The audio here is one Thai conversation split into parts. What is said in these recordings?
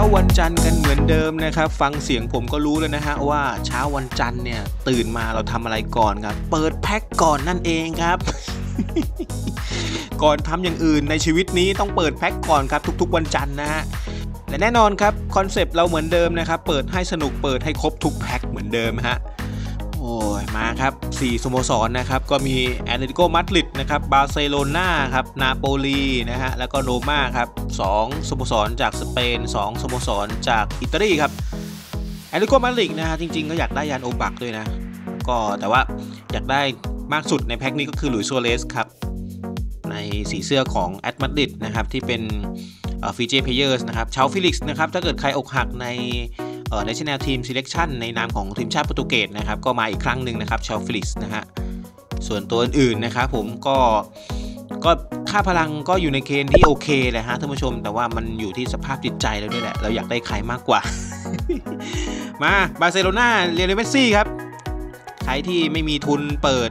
วันจันทร์กันเหมือนเดิมนะครับฟังเสียงผมก็รู้แล้วนะฮะว่าเช้าวันจันทร์เนี่ยตื่นมาเราทำอะไรก่อนครับเปิดแพ็คก่อนนั่นเองครับ ก่อนทำอย่างอื่นในชีวิตนี้ต้องเปิดแพ็คก่อนครับทุกๆวันจันทร์นะฮะและแน่นอนครับคอนเซปต์เราเหมือนเดิมนะครับเปิดให้สนุกเปิดให้ครบทุกแพ็คเหมือนเดิมฮะโอ้ยมาครับ4สโมสรนะครับก็มีแอตเลติโกมาดริดนะครับบาร์เซโลนาครับนาโปลีนะฮะแล้วก็โรม่าครับ2สโมสรจากสเปน2สโมสรจากอิตาลีครับแอตเลติโกมาดริดนะฮะจริงๆก็อยากได้ยานโอบักด้วยนะก็แต่ว่าอยากได้มากสุดในแพ็คนี้ก็คือหลุยส์ซัวเรสครับในสีเสื้อของแอตมาดริดนะครับที่เป็นฟีเจเพเยอร์สนะครับชาวฟิลิกซ์นะครับถ้าเกิดใครอกหักในNational Team Selection ในนามของทีมชาติโปรตุเกสนะครับก็มาอีกครั้งหนึ่งนะครับชาวฟิลิกซ์นะฮะส่วนตัวอื่นๆนะครับผมก็ค่าพลังก็อยู่ในเกณฑ์ที่โอเคแหละฮะท่านผู้ชมแต่ว่ามันอยู่ที่สภาพจิตใจเราด้วยแหละเราอยากได้ใครมากกว่า มาบาร์เซโลนาเรียลเมสซี่ครับใครที่ไม่มีทุนเปิด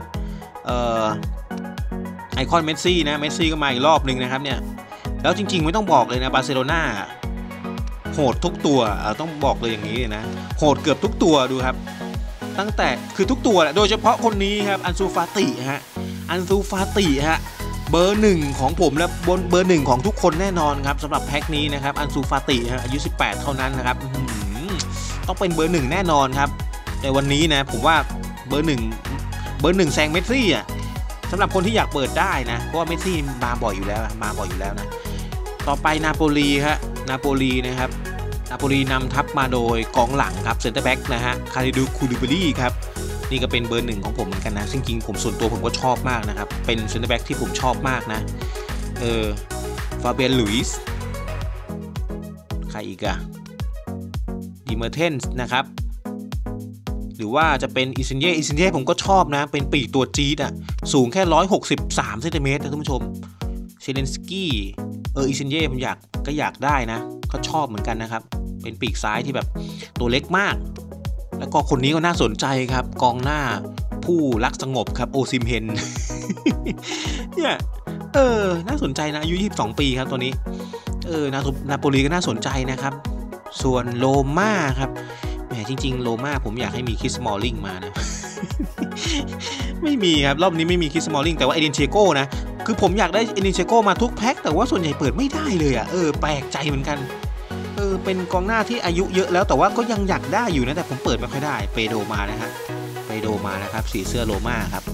ไอคอนเมสซี่นะเมสซี่ก็มาอีกรอบหนึ่งนะครับเนี่ยแล้วจริงๆไม่ต้องบอกเลยนะบาร์เซโลนาโหดทุกตัวต้องบอกเลยอย่างนี้เลยนะโหดเกือบทุกตัวดูครับตั้งแต่คือทุกตัวแหละโดยเฉพาะคนนี้ครับอันซูฟาติฮะอันซูฟาติฮะเบอร์หนึ่งของผมและเบอร์หนึ่งของทุกคนแน่นอนครับสำหรับแพ็คนี้นะครับอันซูฟาติฮะอายุ18เท่านั้นนะครับต้องเป็นเบอร์หนึ่งแน่นอนครับในวันนี้นะผมว่าเบอร์หนึ่งแซงเมสซี่อ่ะสำหรับคนที่อยากเปิดได้นะเพราะว่าเมสซี่มาบ่อยอยู่แล้วนะต่อไปนาโปลีครับนาโปลีนะครับนาโปลีนำทัพมาโดยกองหลังครับเซนเตอร์แบ็กนะฮะคาริดูคูลิบารีครับนี่ก็เป็นเบอร์หนึ่งของผมเหมือนกันนะจริงๆผมส่วนตัวผมก็ชอบมากนะครับเป็นเซนเตอร์แบ็กที่ผมชอบมากนะฟาเบียนลุยส์ใครอีกอะดิเมอร์เทนส์นะครับหรือว่าจะเป็นอิซินเย่ผมก็ชอบนะเป็นปีกตัวจี๊ดอะสูงแค่163เซนติเมตรนะท่านผู้ชมเชเลนสกี้อิซินเย่ผมก็อยากได้นะก็ชอบเหมือนกันนะครับเป็นปีกซ้ายที่แบบตัวเล็กมากแล้วก็คนนี้ก็น่าสนใจครับกองหน้าผู้รักสงบครับโอซิมเฮน เนี่ยน่าสนใจนะอายุ22ปีครับตัวนี้นาโปลีก็น่าสนใจนะครับส่วนโรม่าครับแหมจริงๆโรม่าผมอยากให้มีคิสมอลลิงมานะ ไม่มีครับรอบนี้ไม่มีคิสมอลลิงแต่ว่าเอเดนเชโก้นะคือผมอยากได้เอเดนเชโก้มาทุกแพ็คแต่ว่าส่วนใหญ่เปิดไม่ได้เลยแปลกใจเหมือนกันเป็นกองหน้าที่อายุเยอะแล้วแต่ว่าก็ยังอยากได้อยู่นะแต่ผมเปิดไม่ค่อยได้เปโดมานะครับสีเสื้อโรม่าครับ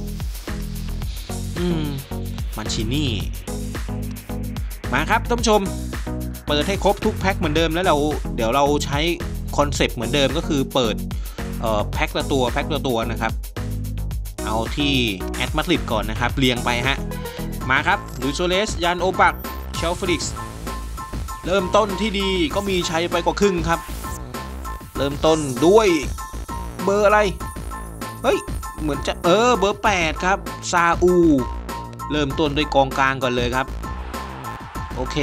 มันชินี่มาครับท่านผู้ชมเปิดให้ครบทุกแพ็คเหมือนเดิมแล้วเดี๋ยวเราใช้คอนเซปต์เหมือนเดิมก็คือเปิดแพ็คละตัวนะครับเอาที่แอตมาดริดก่อนนะครับเรียงไปฮะมาครับลุยส์ซัวเรสยานโอบักเชลฟิลิกซ์เริ่มต้นที่ดีก็มีชัยไปกว่าครึ่งครับเริ่มต้นด้วยเบอร์อะไรเฮ้ยเหมือนจะเบอร์8ครับซาอูเริ่มต้นด้วยกองกลางก่อนเลยครับโอเค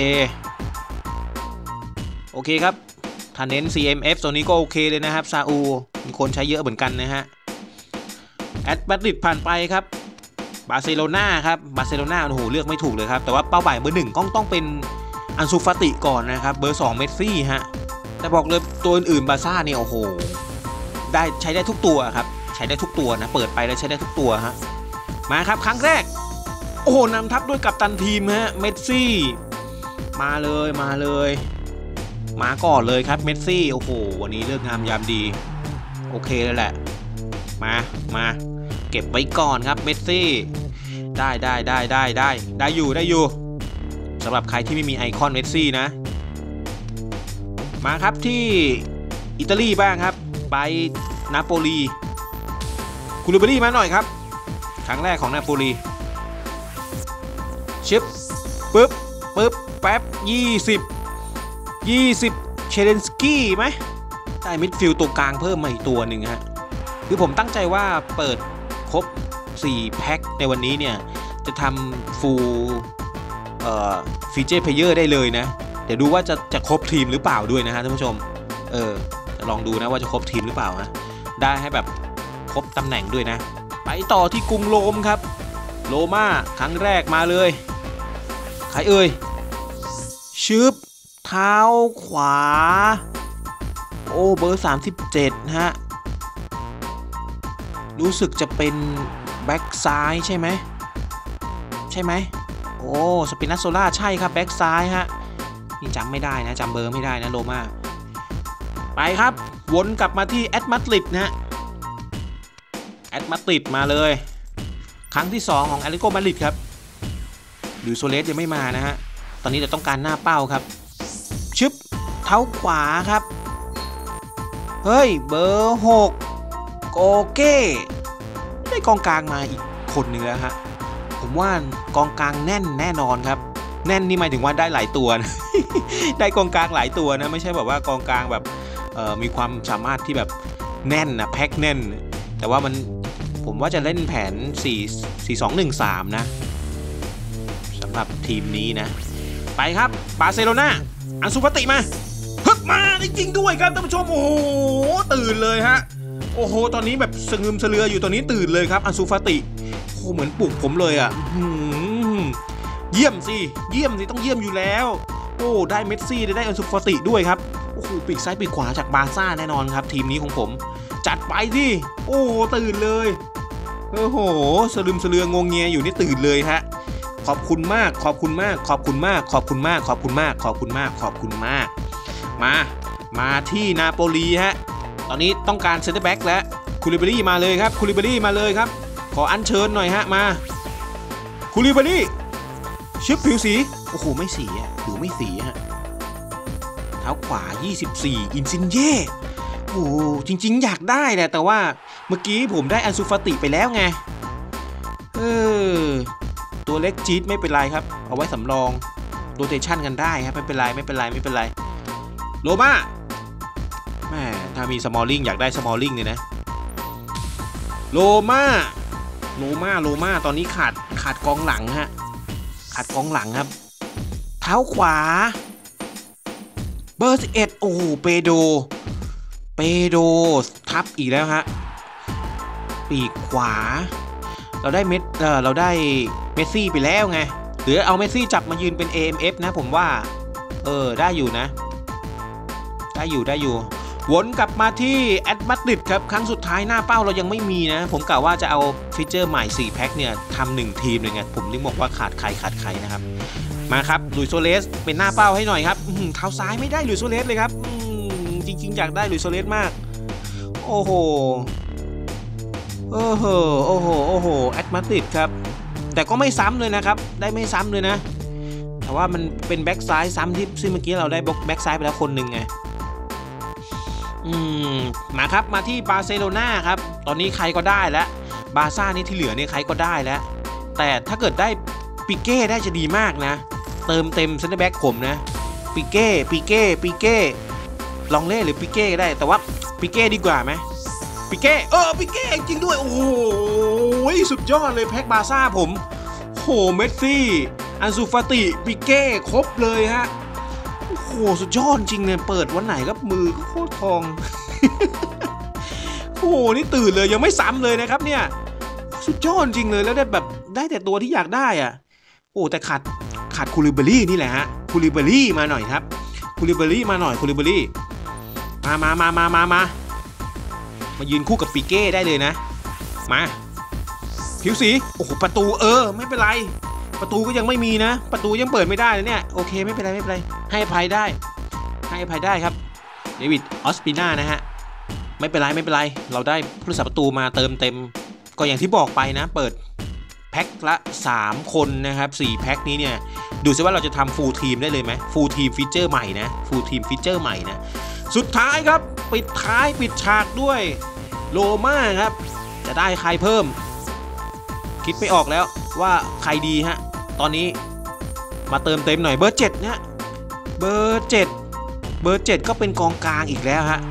ครับถ้าเน้น CMF ตัวนี้ก็โอเคเลยนะครับซาอูมีคนใช้เยอะเหมือนกันนะฮะแอตมาดริดผ่านไปครับบาร์เซโลนาครับโอ้โหเลือกไม่ถูกเลยครับแต่ว่าเป้าหมายเบอร์1ต้องเป็นอันซูฟาติก่อนนะครับเบอร์2เมสซี่ฮะแต่บอกเลยตัวอื่นๆบาร์ซ่าเนี่ยโอ้โหได้ใช้ได้ทุกตัวครับใช้ได้ทุกตัวนะเปิดไปแล้วใช้ได้ทุกตัวฮะมาครับครั้งแรกโอ้โหนำทัพด้วยกัปตันทีมฮะเมสซี่มาเลยมาก่อนเลยครับเมสซี่โอ้โหวันนี้เลิกงามยามดีโอเคเลยแหละมาเก็บไว้ก่อนครับเมสซี่ได้อยู่สำหรับใครที่ไม่มีไอคอนเมสซี่นะมาครับที่อิตาลีบ้างครับไปนาโปลีคูลิบารีมาหน่อยครับครั้งแรกของนาโปลีชิปปึ๊บแป๊บ20เชเลนสกี้ไหมได้มิดฟิลด์ตัวกลางเพิ่มมาอีกตัวหนึ่งฮะคือผมตั้งใจว่าเปิดครบ4แพ็คในวันนี้เนี่ยจะทำฟูลฟีเจอร์เพลเยอร์ได้เลยนะเดี๋ยวดูว่าจะครบทีมหรือเปล่าด้วยนะฮะท่านผู้ชมจะลองดูนะว่าจะครบทีมหรือเปล่านะได้ให้แบบครบตำแหน่งด้วยนะไปต่อที่กรุงโรมครับโรม่าครั้งแรกมาเลยใครเอ่ยชืบเท้าขวาโอ้เบอร์37ฮะรู้สึกจะเป็นแบ็กซ้ายใช่ไหมโอ้สปินัสโซล่าใช่ครับแบ็กซ้ายฮะนี่จำไม่ได้นะจำเบอร์ไม่ได้นะโรม่าไปครับวนกลับมาที่แอตมาดริดนะแอตมาดริดมาเลยครั้งที่2ของแอตเลติโกมาดริดครับหรือโซเลสยังไม่มานะฮะตอนนี้เราต้องการหน้าเป้าครับชึบเท้าขวาครับเฮ้ยเบอร์6โกเก้ได้กองกลางมาอีกคนหนึ่งแล้วฮะผมว่ากองกลางแน่นแน่นอนครับแน่นนี่หมายถึงว่าได้หลายตัวนะ ได้กองกลางหลายตัวนะไม่ใช่แบบว่ากองกลางแบบมีความสามารถที่แบบแน่นนะแพ็คแน่นแต่ว่าผมว่าจะเล่นแผน4-2-1-3นะสำหรับทีมนี้นะไปครับบาร์เซโลนาอันซูฟาติมาฮึบมาจริงๆด้วยครับท่านผู้ชมโอ้โหตื่นเลยฮะโอ้โหตอนนี้แบบสะงึมสะเลืออยู่ตอนนี้ตื่นเลยครับอันซูฟาติโอ้เหมือนปลุกผมเลยอ่ะเยี่ยมสิต้องเยี่ยมอยู่แล้วโอ้ได้เมสซี่ได้อันซูฟาติด้วยครับโอ้โหปีกซ้ายปีกขวาจากบาร์ซ่าแน่นอนครับทีมนี้ของผมจัดไปสิโอ้ตื่นเลยโอ้โหสะลึมสะเลืองงเงียอยู่นี่ตื่นเลยฮะขอบคุณมากมาที่นาโปลีฮะตอนนี้ต้องการเซนเตอร์แบ็กแล้วคูลิบารี่มาเลยครับขออัญเชิญหน่อยฮะมาคูลิบารี่ชิปผิวสีโอ้โหไม่สีอ่ะผิวไม่สีฮะเท้าขวา24อินซินเย่โอ้จริงๆอยากได้แหละแต่ว่าเมื่อกี้ผมได้อันซูฟาติไปแล้วไงตัวเล็กจี๊ดไม่เป็นไรครับเอาไว้สำรองโรเตชันกันได้ครับไม่เป็นไรโรม่าแม่ถ้ามีสมอลลิงอยากได้สมอลลิงเลยนะโรม่าตอนนี้ขาดกองหลังฮะขาดกองหลังครับเท้าขวาเบอร์11โอ้โหเปโดทับอีกแล้วฮะปีกขวาเราได้เมสซี่ไปแล้วไงหรือเอาเมสซี่จับมายืนเป็น AMF นะผมว่าได้อยู่นะได้อยู่วนกลับมาที่แอตมาดริดครับครั้งสุดท้ายหน้าเป้าเรายังไม่มีนะผมกะว่าจะเอาฟีเจอร์ใหม่4แพ็คเนี่ยทำ1ทีมเลยไงผมนึกบอกว่าขาดใครนะครับมาครับลุยโซเลสเป็นหน้าเป้าให้หน่อยครับเท้าซ้ายไม่ได้ลุยโซเลสเลยครับจริงๆอยากได้ลุยโซเลสมากโอ้โหแอตมาดริดครับแต่ก็ไม่ซ้ำเลยนะครับได้ไม่ซ้ำเลยนะแต่ว่ามันเป็นแบ็กซ้ายซ้ำที่ซึ่งเมื่อกี้เราได้แบ็กซ้ายไปแล้วคนหนึ่งไงมาครับมาที่บาร์เซโลนาครับตอนนี้ใครก็ได้แล้วบาร์ซ่านี่ที่เหลือเนี่ยใครก็ได้แล้วแต่ถ้าเกิดได้ปิเก้ได้จะดีมากนะเติมเต็มเซนเตอร์แบ็กผมนะปิเก้ลองเล่หรือปิเก้ก็ได้แต่ว่าปิเก้ดีกว่าไหมปิเก้ปิเก้จริงด้วยโอ้โหสุดยอดเลยแพ็คบาร์ซ่าผมโหเมสซี่อันซูฟาติปิเก้ครบเลยฮะโอ้โหสุดยอดจริงเนี่ยเปิดวันไหนก็มือโคตรทองโอ้โหนี่ตื่นเลยยังไม่ซ้ำเลยนะครับเนี่ยสุดยอดจริงเลยแล้วได้แบบได้แต่ตัวที่อยากได้อ่ะโอ้แต่ขาดคูลิบารี่นี่แหละฮะคูลิบารี่มาหน่อยครับคูลิบารี่มายืนคู่กับปิเก้ได้เลยนะมาผิวสีโอ้โหประตูไม่เป็นไรประตูก็ยังไม่มีนะประตูยังเปิดไม่ได้เลยเนี่ยโอเคไม่เป็นไรให้อภัยได้ครับเดวิดออสปิน่านะฮะไม่เป็นไรเราได้ผู้รักษาประตูมาเติมเต็มก็อย่างที่บอกไปนะเปิดแพ็คละ3คนนะครับ4แพ็คนี้เนี่ยดูซิว่าเราจะทำฟูลทีมได้เลยไหมฟูลทีมฟีเจอร์ใหม่นะสุดท้ายครับปิดฉากด้วยโรม่าครับจะได้ใครเพิ่มคิดไม่ออกแล้วว่าใครดีฮะตอนนี้มาเติมเต็มหน่อยเบอร์7นะเบอร์7ก็เป็นกองกลางอีกแล้วฮะ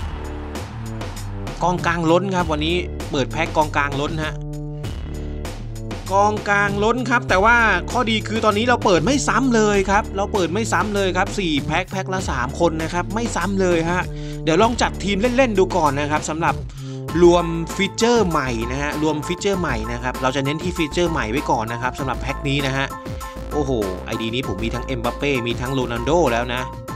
กองกลางล้นครับวันนี้เปิดแพ็คกองกลางล้นฮะกองกลางล้นครับแต่ว่าข้อดีคือตอนนี้เราเปิดไม่ซ้ำเลยครับ4แพ็คละ3คนนะครับไม่ซ้ำเลยฮะเดี๋ยวลองจัดทีมเล่นๆดูก่อนนะครับสำหรับรวมฟีเจอร์ใหม่นะครับเราจะเน้นที่ฟีเจอร์ใหม่ไว้ก่อนนะครับสำหรับแพ็คนี้นะฮะโอ้โหไอดีนี้ผมมีทั้งเอ็มบัปเป้มีทั้งโรนัลโดแล้วนะ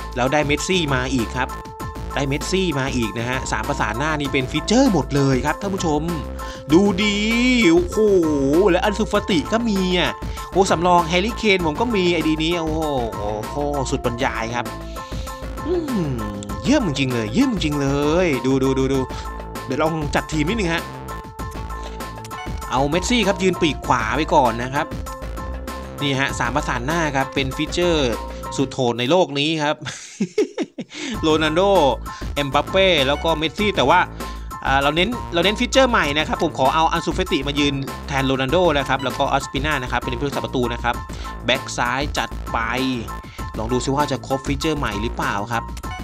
แล้วได้เมสซี่มาอีกครับได้เมสซี่มาอีกนะฮะ3ประสานหน้านี่เป็นฟีเจอร์หมดเลยครับท่านผู้ชมดูดีโอ้โหและอันซูฟาติก็มีอ่ะโอ้สำรองแฮร์รี่เคนผมก็มีไอดีนี้โอ้โหสุดบรรยายครับเยี่ยมจริงเลยเยี่ยมจริงเลยดูเดี๋ยวลองจัดทีมนิดนึงฮะเอาเมสซี่ครับยืนปีกขวาไปก่อนนะครับนี่ฮะ3ประสานหน้าครับเป็นฟีเจอร์สุดโหดในโลกนี้ครับ โรนัลโดเอ็มบัปเป้แล้วก็เมสซี่แต่ว่าเราเน้นฟีเจอร์ใหม่นะครับผมขอเอาอันซูเฟติมายืนแทนโรนัลโดนะครับแล้วก็ออสปิน่านะครับเป็นผู้รักษาประตูนะครับแบ็กซ้ายจัดไปลองดูซิว่าจะครบฟีเจอร์ใหม่หรือเปล่าครับ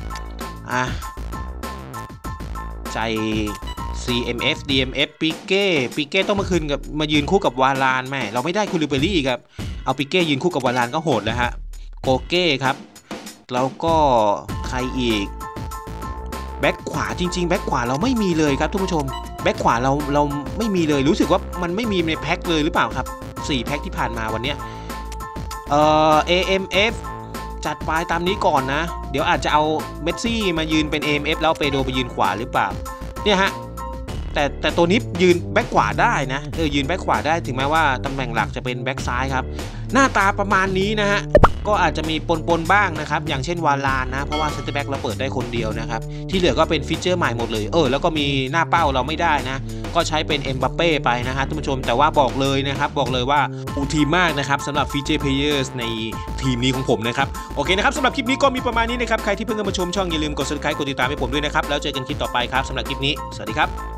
ใจ CMF DMF ปิเก้ต้องมายืนคู่กับวาลานแม่เราไม่ได้คูลิเบอรี่ครับเอาปิเก้ยืนคู่กับวาลานก็โหดแล้วฮะโกเก้ครับแล้วก็ใครอีกแบ็คขวาจริงๆแบ็คขวาเราไม่มีเลยครับทุกผู้ชมแบ็คขวาเราไม่มีเลยรู้สึกว่ามันไม่มีในแพ็คเลยหรือเปล่าครับ4แพ็คที่ผ่านมาวันเนี้ยAMF จัดไปตามนี้ก่อนนะเดี๋ยวอาจจะเอาเมสซี่มายืนเป็น AMF แล้วเปโดไปยืนขวาหรือเปล่าเนี่ยฮะแต่ตัวนี้ยืนแบ็คขวาได้นะยืนแบ็คขวาได้ถึงแม้ว่าตำแหน่งหลักจะเป็นแบ็คซ้ายครับหน้าตาประมาณนี้นะฮะก็อาจจะมีปนบ้างนะครับอย่างเช่นวาลานนะเพราะว่าเซนเตอร์แบ็กเราเปิดได้คนเดียวนะครับที่เหลือก็เป็นฟีเจอร์ใหม่หมดเลยแล้วก็มีหน้าเป้าเราไม่ได้นะก็ใช้เป็นเอ็มบัปเป้ไปนะฮะท่านผู้ชมแต่ว่าบอกเลยว่าอูทีมากนะครับสำหรับฟีเจอร์เพลเยอร์ในทีมนี้ของผมนะครับโอเคนะครับสำหรับคลิปนี้ก็มีประมาณนี้นะครับใครที่เพิ่งมาชมช่องอย่าลืมกด Subscribe กดติดตามให้ผมด้วยนะครับแล้วเจอกันคลิปต่อไปครับสำหรับคลิปนี้สวัสดีครับ